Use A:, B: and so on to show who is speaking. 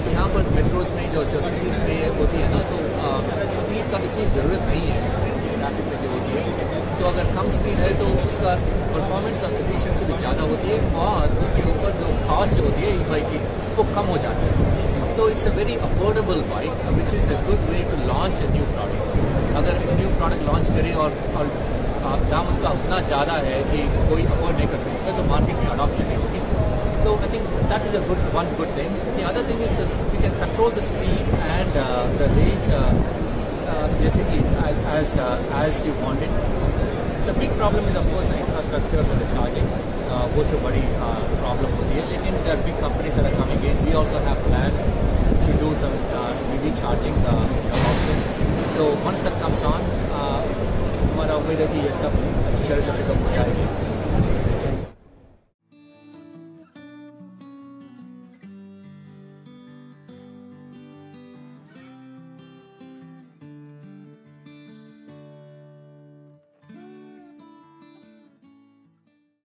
A: यहाँ पर मेट्रोज में जो सिटीज़ में होती है ना, तो स्पीड का इतनी ज़रूरत नहीं है ट्रैफिक में जो होती है। तो अगर कम स्पीड है तो उसका परफॉर्मेंस और एफिशिएंसी भी ज़्यादा होती है और उसके ऊपर जो कॉस्ट जो होती है ई बाइक की वो कम हो जाती है। तो it's a very affordable bike which is a good way to launch a new product. अगर एक न्यू प्रोडक्ट लॉन्च करें और दाम उसका उतना ज़्यादा है कि कोई अफोर्ड नहीं कर सकता तो मार्केट में अडॉप्शन नहीं होगी। So I think that is a one good thing. The other thing is we can control the speed and the range, basically as you want it. The big problem is of course the infrastructure for the charging, वो जो बड़ी problem होती है. लेकिन there are big companies that are coming in. We also have plans to do some EV charging options. So once that comes on, हमारा उम्मीद है कि ये सब अच्छी तरह से पिकअप हो जाएगी.